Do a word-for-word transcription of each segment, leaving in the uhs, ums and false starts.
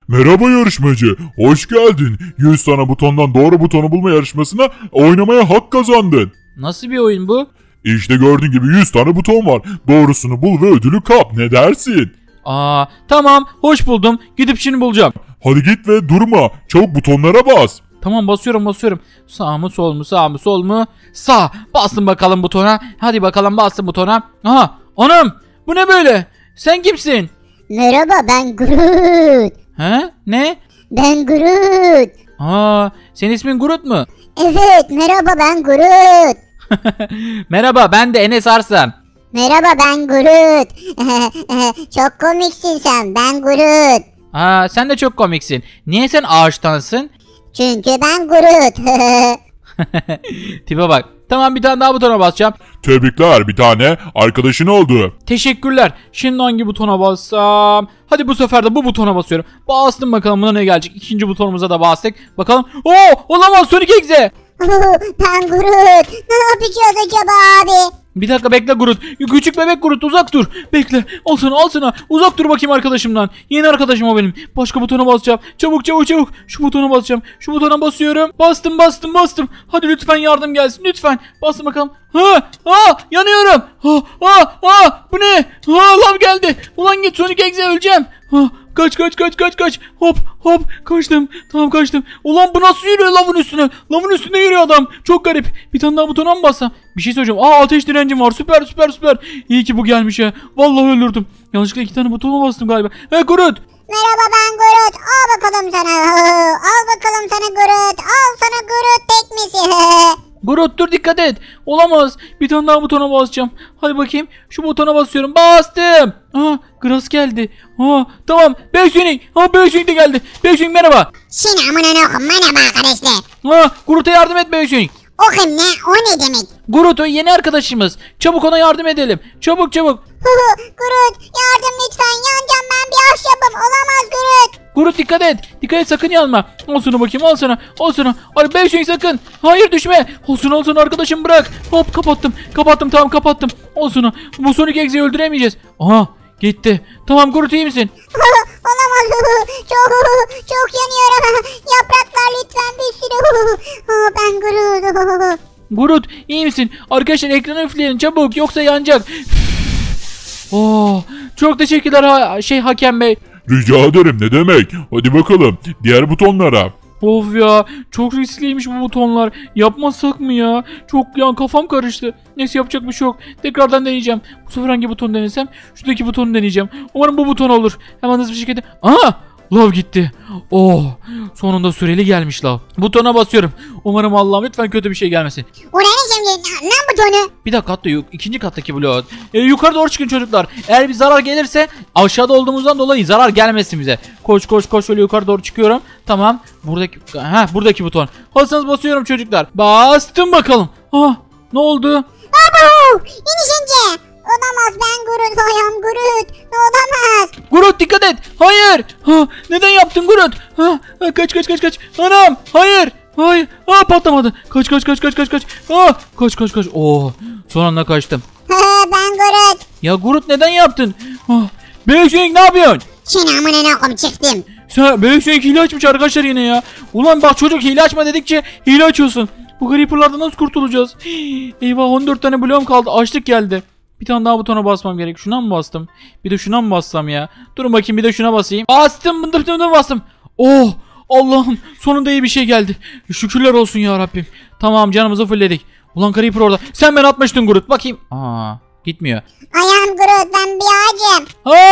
Merhaba yarışmacı, hoş geldin. yüz tane butondan doğru butonu bulma yarışmasına oynamaya hak kazandın. Nasıl bir oyun bu? İşte gördüğün gibi yüz tane buton var. Doğrusunu bul ve ödülü kap. Ne dersin? Aa, tamam, hoş buldum. Gidip şimdi bulacağım. Hadi git ve durma. Çabuk butonlara bas. Tamam, basıyorum basıyorum. Sağ mı sol mu, sağ mı sol mu? Sağ. Bastım bakalım butona. Hadi bakalım, bastım butona. Aha, anam, bu ne böyle? Sen kimsin? Merhaba, ben Groot. He? Ne? Ben Groot. Aa, senin ismin Groot mu? Evet, merhaba, ben Groot. Merhaba, ben de Enes Arslan. Merhaba, ben Groot. Çok komiksin sen, ben Groot. Aa, sen de çok komiksin. Niye sen ağaçtansın? Çünkü ben Groot. Tipe bak. Tamam, bir tane daha butona basacağım. Tebrikler, bir tane arkadaşın oldu. Teşekkürler. Şimdi hangi butona bassam? Hadi bu sefer de bu butona basıyorum. Bastım, bakalım buna ne gelecek. İkinci butonumuza da bastık. Bakalım. Oo, olamaz, Sonic Exe. Ben Groot. Ne yapacağız acaba abi? Bir dakika bekle Groot. Küçük bebek Groot, uzak dur. Bekle. Al sana, al sana. Uzak dur bakayım arkadaşımdan. Yeni arkadaşım o benim. Başka butona basacağım. Çabuk çabuk çabuk. Şu butona basacağım. Şu butona basıyorum. Bastım bastım bastım. Hadi lütfen yardım gelsin. Lütfen. Bastım bakalım. Ha! Ha! Yanıyorum. Ha! Ha! Ha! Bu ne? Ha! Lav geldi. Ulan git Sonic Exe, öleceğim. Ha! Kaç kaç kaç kaç kaç. Hop hop kaçtım. Tamam, kaçtım. Ulan bu nasıl yürüyor lavın üstüne? Lavın üstünde yürüyor adam. Çok garip. Bir tane daha butona mı bassam? Bir şey söyleyeceğim. Aa, ateş direncim var. Süper süper süper. İyi ki bu gelmiş ya. Vallahi öldürdüm. Yanlışlıkla iki tane butona bastım galiba. He Groot. Merhaba, ben Groot. Al bakalım sana. Al bakalım sana Groot. Al sana Groot tekmesi. Groot dur, dikkat et. Olamaz. Bir tane daha butona basacağım. Hadi bakayım. Şu butona basıyorum. Bastım. Aa, Grass geldi. Aa, tamam. Beysunik. Aa, Beysunik de geldi. Beysunik merhaba. Şimdi amına ne okum. Merhaba arkadaşlar. Aa, Groot'a yardım et Beysunik. O kim ne? O ne demek? Groot o yeni arkadaşımız. Çabuk ona yardım edelim. Çabuk çabuk. Groot, yardım lütfen. Yanacağım, ben bir ahşabım. Olamaz Groot. Groot dikkat et. Dikkat et, sakın yanma. Al sana bakayım, al sana. Al sana. Hadi Beysunik sakın. Hayır, düşme. Al sana, al sana arkadaşım, bırak. Hop, kapattım. Kapattım, tamam kapattım. Al sana. Bu Sonic Exe'yi öldüremeyeceğiz. Aha, gitti. Tamam Groot, iyi misin? Olamaz. Çok çok yanıyorum. Yapraklar lütfen bir sürü. Ben Groot. Groot iyi misin? Arkadaşlar ekranı üfleyin çabuk, yoksa yanacak. Oh, çok teşekkürler ha şey hakem bey. Rica ederim, ne demek. Hadi bakalım diğer butonlara. Of ya, çok riskliymiş bu butonlar. Yapmasak mı ya? Çok ya, kafam karıştı. Neyse, yapacak bir şey yok. Tekrardan deneyeceğim. Bu sefer hangi buton denesem? Şuradaki butonu deneyeceğim. Umarım bu buton olur. Hemen hızlı bir şekilde. Aha! Lav gitti. Oh! Sonunda süreli gelmiş lav. Butona basıyorum. Umarım Allah'ım lütfen kötü bir şey gelmesin. O ne şimdi? Ne butonu? Bir dakika, hatta yok. İkinci kattaki blok. Ee, yukarı doğru çıkın çocuklar. Eğer bir zarar gelirse aşağıda olduğumuzdan dolayı zarar gelmesin bize. Koş koş koş, şöyle yukarı doğru çıkıyorum. Tamam. Buradaki ha buradaki buton. Hazırsanız basıyorum çocuklar. Bastım bakalım. Ah, ne oldu? Baba! İnişince. Olamaz, ben Groot. Ayağım Groot. Olamaz. Groot dikkat et. Hayır. Ha, neden yaptın Groot? Ha, ha, kaç kaç kaç kaç. Anam. Hayır. Hayır. Aa, patlamadı. Kaç kaç kaç kaç kaç kaç. Aa, kaç kaç kaç. Oo. Son anda kaçtım. Ben Groot. Ya Groot neden yaptın? Ah, Beysunik ne yapıyorsun? Şimdi amına ne okum, çıktım. Sen Beysunik hile açmış arkadaşlar yine ya. Ulan bak, çocuk hile açma dedikçe hile açıyorsun. Bu creeperlardan nasıl kurtulacağız? Eyvah, on dört tane bloğum kaldı. Açlık geldi. Bir tane daha butona basmam gerek. Şuna mı bastım? Bir de şuna mı bassam ya? Durun bakayım, bir de şuna basayım. Bastım, bındır bındır bastım. Oh, Allah'ım, sonunda iyi bir şey geldi. Şükürler olsun ya Rabbim. Tamam, canımızı fullledik. Ulan Creeper orada. Sen beni atmıştın Groot. Bakayım. Aa, gitmiyor. Ayağım Groot, ben bir ağacım.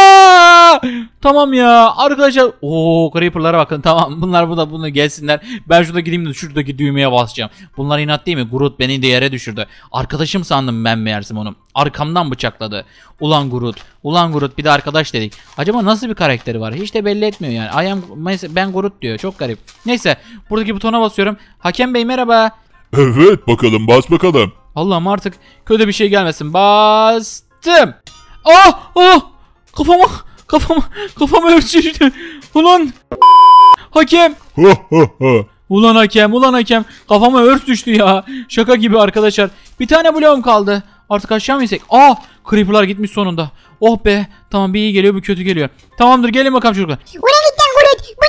Aa! Tamam ya arkadaşlar. Oo, Creeper'lara bakın. Tamam, bunlar buna bunu gelsinler. Ben şurada gideyim de şuradaki düğmeye basacağım. Bunlar inat değil mi? Groot beni de yere düşürdü. Arkadaşım sandım ben meğersem onu. Arkamdan bıçakladı. Ulan Groot. Ulan Groot, bir de arkadaş dedik. Acaba nasıl bir karakteri var? Hiç de belli etmiyor yani. I am, ben Groot diyor. Çok garip. Neyse, buradaki butona basıyorum. Hakem bey merhaba. Evet, bakalım bas bakalım. Allah'ım artık kötü bir şey gelmesin. Bastım. Ah! Ah! Kafama kafama kafama örtüştü. Ulan hakem. Ha ha ha. Ulan hakem, ulan hakem. Kafama örs düştü ya. Şaka gibi arkadaşlar. Bir tane bloğum kaldı. Artık aşağı mı insek? Ah! Creeper'lar gitmiş sonunda. Oh be. Tamam, bir iyi geliyor, bir kötü geliyor. Tamamdır, gelin bakalım çocuklar. Oraya gitten Groot. Bu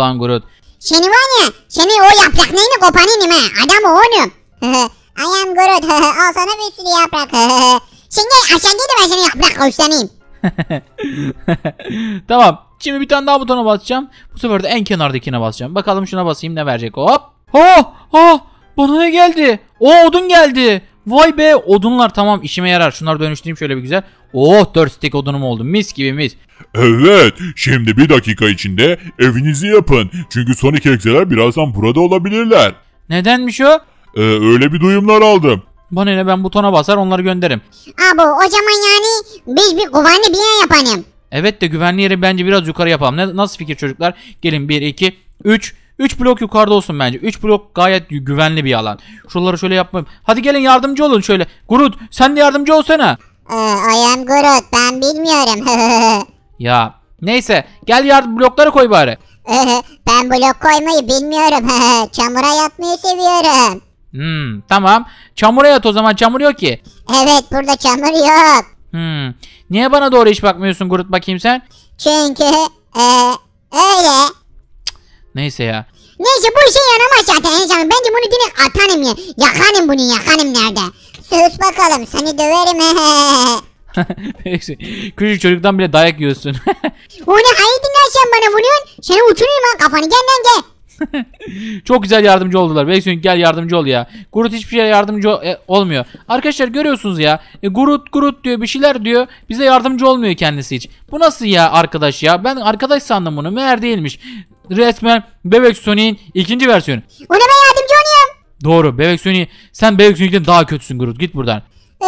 lan Groot. Seni var ya, seni o yaprak neyini koparayım ha. Adam oğlum. I am Groot. Al sana bir sürü yaprak. Sen gel aşağı gel de ben seni yaprak koşlanayım. Tamam. Şimdi bir tane daha butona basacağım. Bu sefer de en kenardakine basacağım. Bakalım şuna basayım ne verecek. Hop. Oh, oh, bana ne geldi? O odun geldi. Vay be, odunlar tamam işime yarar. Şunları dönüştüreyim şöyle bir güzel. Oh, dört stek odunum oldu. Mis gibi mis. Evet, şimdi bir dakika içinde evinizi yapın. Çünkü Sonic egzeler birazdan burada olabilirler. Nedenmiş o? Ee, öyle bir duyumlar aldım. Bana ne, ben butona basar onları gönderirim. Abi o zaman yani biz bir güvenli bir yer yapalım. Evet de güvenli yeri bence biraz yukarı yapalım. Ne, nasıl fikir çocuklar? Gelin bir, iki, üç. üç blok yukarıda olsun bence. üç blok gayet güvenli bir alan. Şuraları şöyle yapmayayım. Hadi gelin yardımcı olun şöyle. Groot sen de yardımcı olsana. Ee, I am Groot, ben bilmiyorum. Ya neyse gel yardım blokları koy bari. Ben blok koymayı bilmiyorum. Çamura yatmayı seviyorum. Hmm, tamam. Çamura yat o zaman, çamur yok ki. Evet, burada çamur yok. Hmm. Niye bana doğru hiç bakmıyorsun Groot bakayım sen? Çünkü e, öyle. Neyse ya. Neyse bu işe yaramaz zaten Enes abi. Bence bunu direkt atarım ya. Yakarım bunu, yakarım nerede? Sus bakalım, seni döverim. Küçük çocuktan bile dayak yiyorsun. O ne hayırdın sen bana vuruyorsun? Seni uçurayım ha kafanı, gel lan gel. Çok güzel yardımcı oldular. Beysun gel yardımcı ol ya. Groot hiçbir şeye yardımcı ol- e, olmuyor. Arkadaşlar görüyorsunuz ya. E, Groot Groot diyor, bir şeyler diyor. Bize yardımcı olmuyor kendisi hiç. Bu nasıl ya arkadaş ya? Ben arkadaş sandım bunu. Meğer değilmiş. Resmen Bebek Sonic'in ikinci versiyonu. Ona ben yardımcı olayım. Doğru. Bebek Sonic, sen Bebek Sonic'ten daha kötüsün Groot. Git buradan.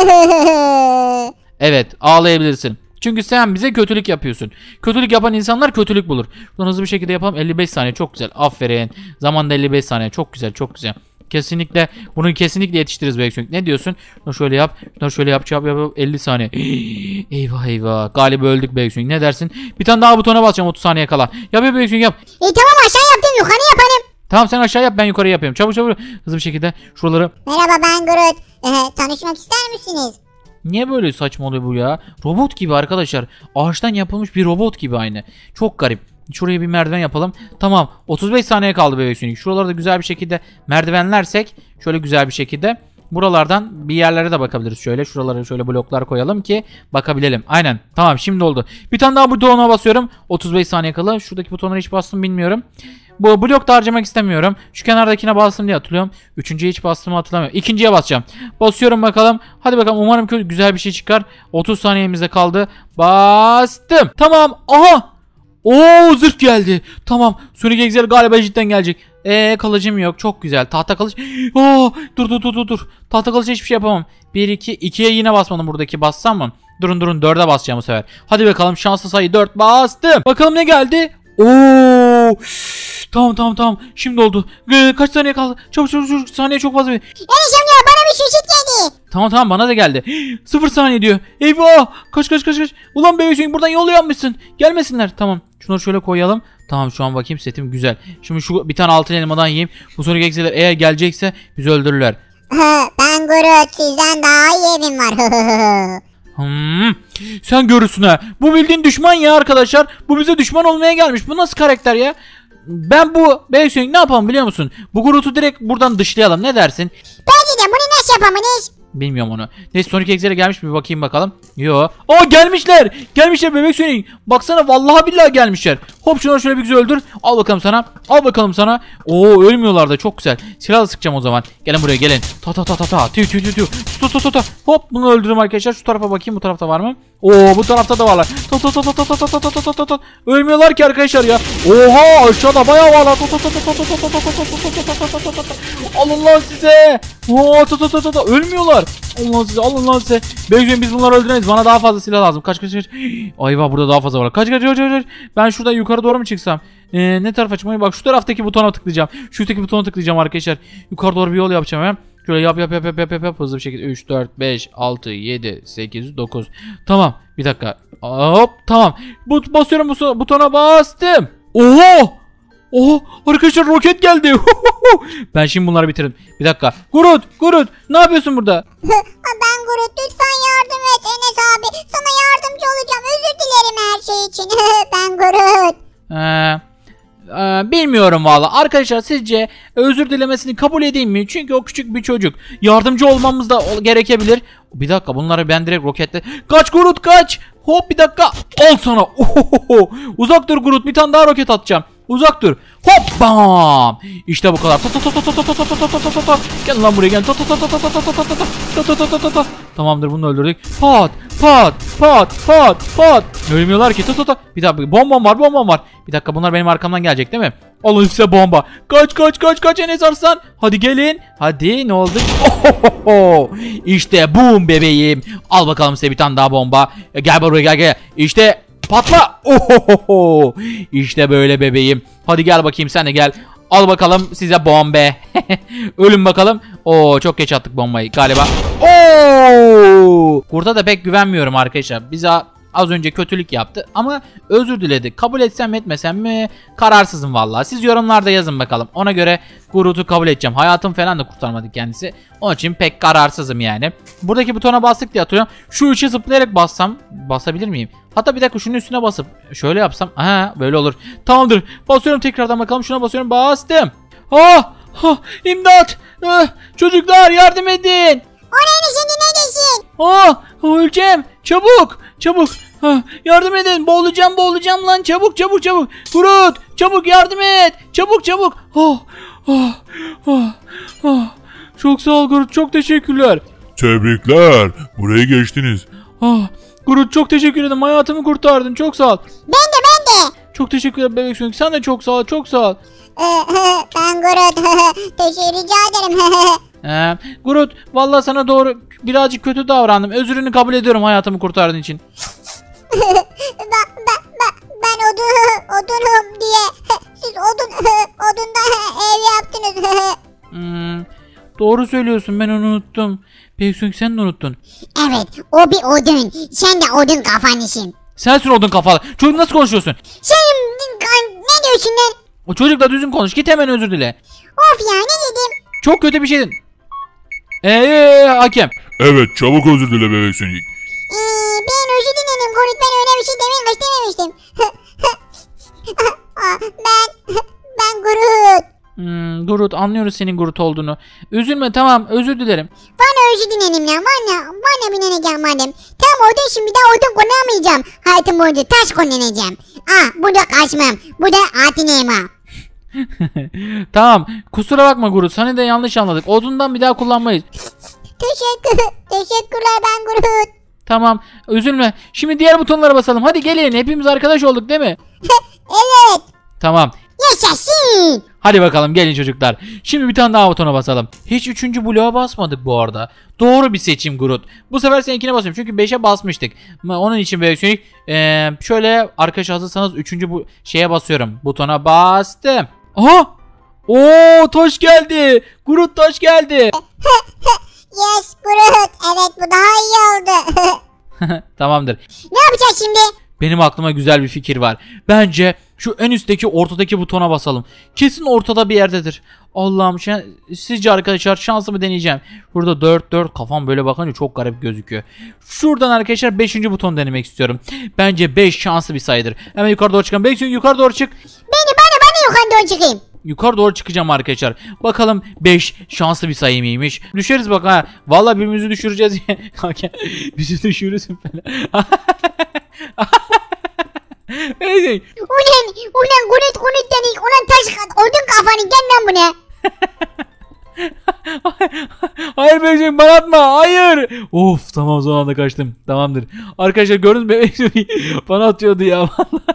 Evet, ağlayabilirsin. Çünkü sen bize kötülük yapıyorsun. Kötülük yapan insanlar kötülük bulur. Bunu hızlı bir şekilde yapalım. elli beş saniye çok güzel. Aferin. Zamanda elli beş saniye çok güzel, çok güzel. Kesinlikle bunu kesinlikle yetiştiririz Bebek Sonic. Ne diyorsun? Şunu şöyle yap. Şunu şöyle yap. Yap, yap, yap. elli saniye. Eyvah eyvah. Galiba öldük Bebek Sonic. Ne dersin? Bir tane daha butona basacağım otuz saniye kala. Yap yap Bebek Sonic yap. E tamam, aşağı yaptım, yukarı yapalım. Tamam sen aşağı yap, ben yukarı yapıyorum. Çabuk çabuk. Hızlı bir şekilde şuraları. Merhaba, ben Groot. Ee, tanışmak ister misiniz? Niye böyle saçma oluyor bu ya? Robot gibi arkadaşlar. Ağaçtan yapılmış bir robot gibi aynı. Çok garip. Şuraya bir merdiven yapalım. Tamam. otuz beş saniye kaldı Bebek Sonic. Şuralarda güzel bir şekilde merdivenlersek şöyle güzel bir şekilde buralardan bir yerlere de bakabiliriz şöyle. Şuralara şöyle bloklar koyalım ki bakabilelim. Aynen. Tamam şimdi oldu. Bir tane daha butona basıyorum. otuz beş saniye kala. Şuradaki butonlara hiç bastım bilmiyorum. Bu blok da harcamak istemiyorum. Şu kenardakine bastım diye hatırlıyorum. Üçüncüye hiç bastığımı hatırlamıyorum. İkinciye basacağım. Basıyorum bakalım. Hadi bakalım, umarım ki güzel bir şey çıkar. otuz saniyemizde kaldı. Bastım. Tamam. Aha. Oo, zırh geldi. Tamam. Sonic Excel galiba cidden gelecek. Eee kalıcım yok. Çok güzel. Tahta kılıç. Oo, dur dur dur dur dur. Tahta kılıç hiçbir şey yapamam. bir iki ikiye yine basmadım buradaki. Bassam mı? Durun durun, dörde basacağım bu sefer. Hadi bakalım, şanslı sayı dört, bastım. Bakalım ne geldi? Oo! Tamam tamam tamam. Şimdi oldu. Ee, kaç saniye kaldı? Çabuk çabuk çabuk. Saniye çok fazla. Enes amca, bana bir şişit geldi. Tamam tamam, bana da geldi. Sıfır saniye diyor. Eyvah! Kaç kaç kaç kaç. Ulan Bebek Sonic buradan yol yapmışsın. Gelmesinler. Tamam. Şunları şöyle koyalım. Tamam, şu an bakayım setim güzel. Şimdi şu bir tane altın elmadan yiyeyim. Bu Sonic Exe'ler eğer gelecekse bizi öldürürler. Ben Groot, sizden daha iyi evim var. Hmm. Sen görürsün ha. Bu bildiğin düşman ya arkadaşlar. Bu bize düşman olmaya gelmiş. Bu nasıl karakter ya? Ben bu Bebek Sonic ne yapalım biliyor musun? Bu Groot'u direkt buradan dışlayalım. Ne dersin? Bence de bunu nasıl yapamayız? Bilmiyorum onu. Neyse, Sonic Exe'lere gelmiş mi bir bakayım bakalım. Yo. Aa, gelmişler. Gelmişler Bebek Sonic. Baksana, vallahi billahi gelmişler. Hop, şunları şöyle bir güzel öldür. Al bakalım sana. Al bakalım sana. Oo, ölmüyorlar da, çok güzel. Silahla sıkacağım o zaman. Gelin buraya gelin. Ta ta ta ta ta. Tü tü tü tü. Ta ta ta ta. Hop, bunu öldürürüm arkadaşlar. Şu tarafa bakayım, bu tarafta var mı? Oo, bu tarafta da varlar. Ta ta ta ta ta ta ta ta ta ta ta. Ölmüyorlar ki arkadaşlar ya. Oha, aşağıda bayağı varlar. Ta ta ta ta ta ta ta ta ta ta ta ta. Alın lan size. Oo, ta ta ta ta ta. Ölmüyorlar. Allah size, alın lan size. Belki biz bunları öldüremeyiz. Bana daha fazla silah lazım. Kaç kaç kaç. Ayva, burada daha fazla var. Kaç kaç kaç kaç. Ben şuradan yukarı doğru mu çıksam? Ee, ne tarafa çıkmayı? Bak, şu taraftaki butona tıklayacağım. Şuradaki butona tıklayacağım arkadaşlar. Yukarı doğru bir yol yapacağım hemen. Şöyle yap yap yap yap yap yap yap hızlı bir şekilde. üç dört beş altı yedi sekiz dokuz. Tamam. Bir dakika. Hop, tamam. But basıyorum, bu butona bastım. Oho! Oho! Arkadaşlar, roket geldi. Ben şimdi bunları bitiririm. Bir dakika. Groot, Groot, ne yapıyorsun burada? Ben Groot, lütfen yardım et Enes abi. Sana yardımcı olacağım. Özür dilerim her şey için. Ben Groot. Eee... Ee, bilmiyorum. Bilmiyorum valla. Arkadaşlar sizce özür dilemesini kabul edeyim mi? Çünkü o küçük bir çocuk. Yardımcı olmamız da gerekebilir. Bir dakika, bunları ben direkt roketle. Kaç Groot kaç. Hop bir dakika. Al sana. Ohohoho. Uzak dur Groot, bir tane daha roket atacağım. Uzak dur. Hop bam. İşte bu kadar. Gel lan buraya gel. Tamamdır, bunu öldürdük. Pat pat pat pat pat. Ölmüyorlar ki. Bir dakika, bombam var bombam var. Bir dakika, bunlar benim arkamdan gelecek değil mi? Alın size bomba. Kaç kaç kaç kaç Enes Arslan. Hadi gelin. Hadi, ne oldu? Ohohoho. İşte boom bebeğim. Al bakalım size bir tane daha bomba. Gel buraya gel gel. İşte patla. Ohohoho. İşte böyle bebeğim. Hadi gel bakayım, sen de gel. Al bakalım size bombe. Ölün bakalım. Oo, çok geç attık bombayı galiba. Oo! Kurta da pek güvenmiyorum arkadaşlar. Bize az önce kötülük yaptı ama özür diledi. Kabul etsem mi etmesem mi kararsızım vallahi. Siz yorumlarda yazın bakalım. Ona göre Groot'u kabul edeceğim. Hayatım falan da kurtarmadı kendisi. Onun için pek kararsızım yani. Buradaki butona bastık diye hatırlıyorum. Şu üçe zıplayarak bassam basabilir miyim? Hatta bir dakika, şunun üstüne basıp şöyle yapsam. Ha, böyle olur. Tamamdır. Basıyorum tekrardan bakalım. Şuna basıyorum. Bastım. Ah! Ah! İmdat! Ah! Çocuklar yardım edin! Oraya ne şimdi neredesin? Ah! Öleceğim! Çabuk! Çabuk! Ah, yardım edin! Boğulacağım boğulacağım lan! Çabuk çabuk çabuk! Groot! Çabuk yardım et! Çabuk çabuk! Ah! Ah! Ah! Ah! Çok sağ ol Groot. Çok teşekkürler. Tebrikler. Buraya geçtiniz. Ah! Groot, çok teşekkür ederim. Hayatımı kurtardın. Çok sağ ol. Ben de ben de. Çok teşekkür ederim bebek Sonic. Sen de çok sağ ol. Çok sağ ol. Ben Groot. Teşekkür rica ederim. Ee, Groot, vallahi sana doğru birazcık kötü davrandım. Özrünü kabul ediyorum hayatımı kurtardığın için. ben, ben, ben, ben odun, odunum diye siz odun odundan ev yaptınız. Hmm, doğru söylüyorsun, ben onu unuttum. Bebek Sonic, sen de unuttun. Evet, o bir odun. Sen de odun kafanısın. Sensin odun kafalı. Çocuk, nasıl konuşuyorsun? Sen ne diyorsun lan? O çocukla düzgün konuş. Git hemen özür dile. Of ya, ne dedim? Çok kötü bir şeydin. Eee hakem. Evet, çabuk özür dile bebek Sonic. Ee, ben özür dilerim Groot, ben öyle bir şey demek istememiştim. ben, ben Groot. Hmm, Groot, anlıyoruz senin Groot olduğunu. Üzülme, tamam, özür dilerim. Bana özür dilerim ya, bana, bana bineneceğim madem. Tamam, odun şimdi daha odun konamayacağım. Hayatım boyunca taş konulacağım. Ah, bu da kaçmam, bu da atinema. Tamam, kusura bakma Groot, seni de yanlış anladık. Odundan bir daha kullanmayız. Teşekkür, teşekkürler ben Groot. Tamam, üzülme. Şimdi diğer butonlara basalım. Hadi gelin, hepimiz arkadaş olduk değil mi? Evet. Tamam. Yaşasın. Hadi bakalım, gelin çocuklar. Şimdi bir tane daha butona basalım. Hiç üçüncü bloğa basmadık bu arada. Doğru bir seçim Groot. Bu sefer seninkine basıyorum çünkü beşe basmıştık. Onun için böyle ee, şöyle arkadaş hazırsanız üçüncü bu şeye basıyorum. Butona bastım. Aha! Oo, taş geldi. Groot, taş geldi. Yes Groot. Evet, bu daha iyi oldu. Tamamdır. Ne yapacağız şimdi? Benim aklıma güzel bir fikir var. Bence şu en üstteki ortadaki butona basalım. Kesin ortada bir yerdedir. Allah'ım, şan, sizce arkadaşlar şansımı deneyeceğim. Burada dört dört, kafam böyle bakınca çok garip gözüküyor. Şuradan arkadaşlar beşinci buton denemek istiyorum. Bence beş şanslı bir sayıdır. Hemen yukarı doğru çıkalım. Bekleyin, yukarı doğru çık. Beni bana bana yukarı doğru çıkayım. Yukarı doğru çıkacağım arkadaşlar. Bakalım beş şanslı bir sayı mıymış? Düşeriz bak ha. Vallahi birbirimizi düşüreceğiz. Bizi düşürürsün falan. Ulan, ulan Groot Groot dedik. Ulan taş odun kafanı, gel lan buna. Hayır bebek, bana atma, hayır. Of, tamam, son anda kaçtım. Tamamdır. Arkadaşlar gördünüz mü, bebek bana atıyordu ya.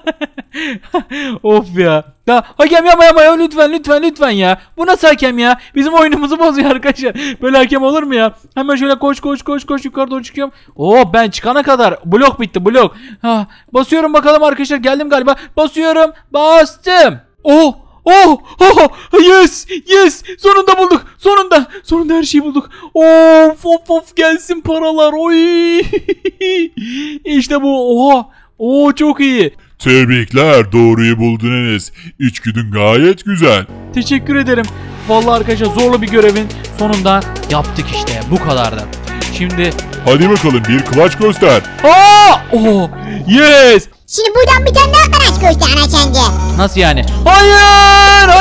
Of ya. Ya hakem yapma yapma ya, lütfen lütfen lütfen ya. Bu nasıl hakem ya? Bizim oyunumuzu bozuyor arkadaşlar. Böyle hakem olur mu ya? Hemen şöyle koş koş koş koş yukarı doğru çıkıyorum. Oo, ben çıkana kadar blok bitti, blok. Ha, basıyorum bakalım arkadaşlar, geldim galiba. Basıyorum, bastım. Oh. Oh, oh, yes, yes, sonunda bulduk, sonunda, sonunda her şeyi bulduk. Of, of, of, gelsin paralar, oy. İşte bu, oha, oo, çok iyi. Tebrikler, doğruyu buldun Enes. İçgüdün gayet güzel. Teşekkür ederim. Vallahi arkadaşlar zorlu bir görevin sonunda yaptık işte, bu kadardı. Şimdi, Hadi bakalım, bir kılaç göster. aa, oh, yes. Şimdi buradan bir tane daha karaç göster ana sence. Nasıl yani? Hayır!